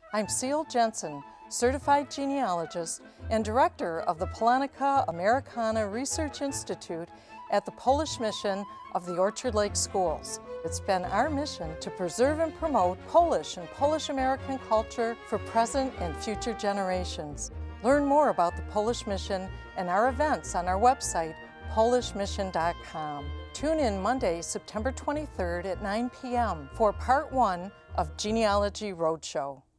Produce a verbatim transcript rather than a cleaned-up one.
I'm Cecile Jensen, Certified Genealogist and Director of the Polonica Americana Research Institute at the Polish Mission of the Orchard Lake Schools. It's been our mission to preserve and promote Polish and Polish-American culture for present and future generations. Learn more about the Polish Mission and our events on our website, polish mission dot com. Tune in Monday, September twenty-third at nine p m for part one of Genealogy Roadshow.